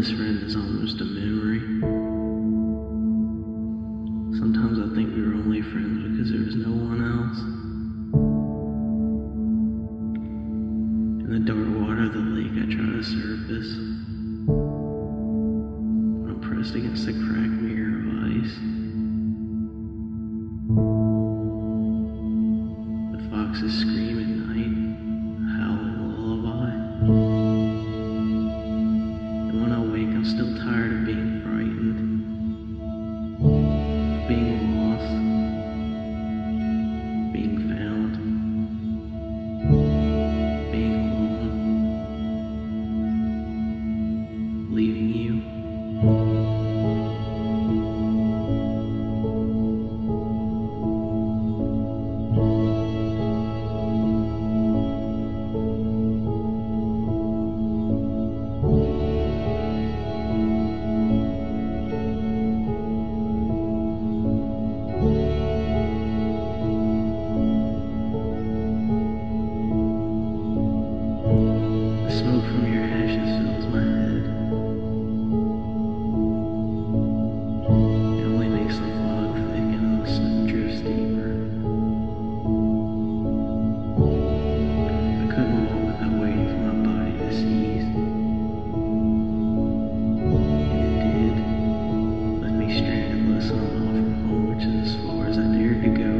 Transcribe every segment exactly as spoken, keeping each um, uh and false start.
oldest friend is almost a memory. Sometimes I think we were only friends because there was no one else. In the dark water of the lake, I try to surface. I'm pressed against the cracked mirror of ice. The foxes scream at night, a howling lullaby. And when I wake, I'm still tired of being frightened, of being lost, being found, being alone, leaving you. The smoke from your ashes fills my head. It only makes the fog thicken and the snow drifts deeper. I couldn't walk without waiting for my body to seize. And it did. Left me stranded less than a mile from home, which is as far as I dared to go.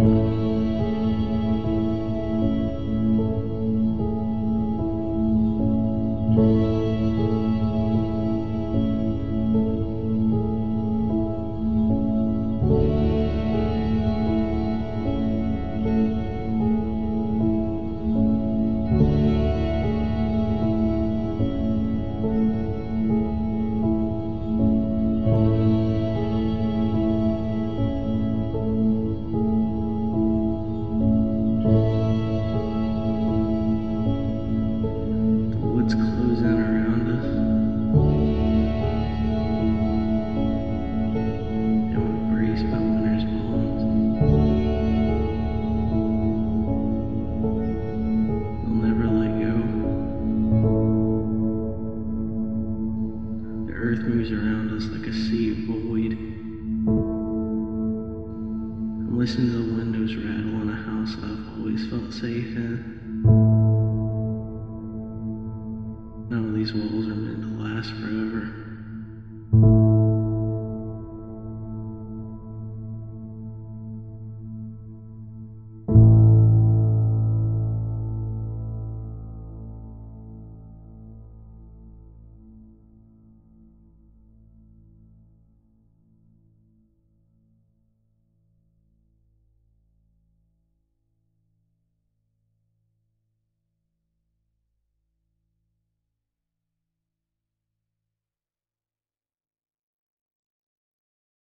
Woods close in around us, and we're embraced by winter's bones. We'll never let go. The earth moves around us like a sea of void. I'm listening to the windows rattle in a house that I've always felt safe in. None of these walls are meant to last forever.